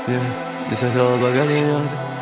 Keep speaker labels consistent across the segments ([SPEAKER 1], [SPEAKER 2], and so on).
[SPEAKER 1] Не хотела богатенько.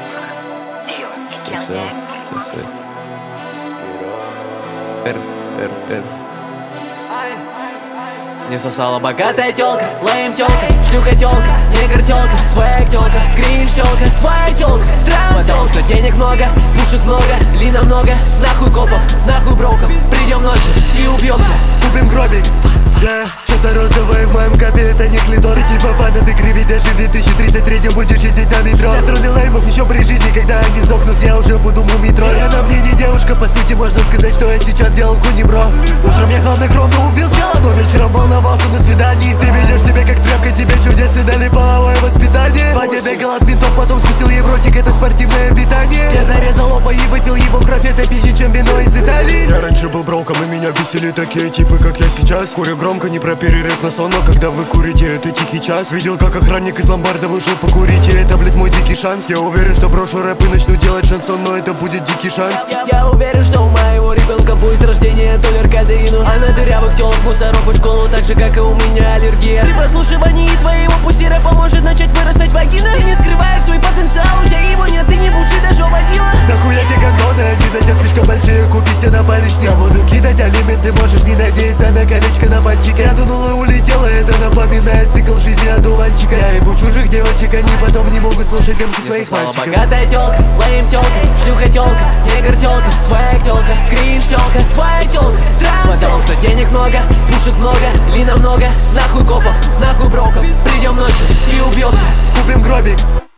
[SPEAKER 1] Не сосала богатая тёлка, лейм тёлка, шлюха тёлка, негр тёлка, свэг тёлка, кринж тёлка, твоя тёлка, драм тёлка. Потому что денег много, пушек много, лина много, нахуй копов, нахуй броков. Придем ночью и убьем тебя.
[SPEAKER 2] Купим гробик. Что-то розовое в моем капе, это не клитор. Ты типа фанаты кривить, даже в 2033 будешь ездить на метро. Я тролли леймов еще при жизни, когда они сдохнут, я уже буду мумитроль. Она мне не девушка, по сути можно сказать, что я сейчас делал куни, бро. Утром я хладнокровно убил чела, но вечером волновался на свидании. Ты ведешь себя как тряпка, тебе чудесы дали половое воспитание. Ваня бегал от ментов, потом вкусил ей в ротик, это спортивное питание. Я зарезал опа и выпил его кровь, это пища, чем вино из Италии. Я раньше был броком, и меня бесили такие типы, как я сейчас. Курю громко, не про перерыв на сон, но когда вы курите, это тихий час. Видел, как охранник из ломбарда вышел покурить, и это, блядь, мой дикий шанс. Я уверен, что брошу рэп и начну делать шансон, но это будет дикий шанс.
[SPEAKER 1] Я уверен, что у моего ребенка будет с рождения толер кадеину. А на дырявых телок, мусоров и школу, так же, как и у меня аллергия. При прослушивании твоего пуси рэп поможет начать вырастать вагина. Ты не скрываешь свой потенциал, у тебя его нет, ты не буши, даже водила.
[SPEAKER 2] Нахуя те гондоны, они на тебя слишком большие, купи себе на палечник. Я буду кидать алимент, ты можешь не надеяться на колечко на пальчике. Я тонул и улетела, это напоминает цикл жизни одуванчика. Я ебу чужих девочек, они потом не могут слушать демки своих мальчиков.
[SPEAKER 1] Богатая тёлка, лейм тёлка, шлюха тёлка, негр тёлка, свэг тёлка, кринж тёлка, твоя тёлка, драм. Потому что денег много, пушек много, лина много, нахуй копов, нахуй броков. Придем ночью и убьем тебя.
[SPEAKER 2] Купим гробик.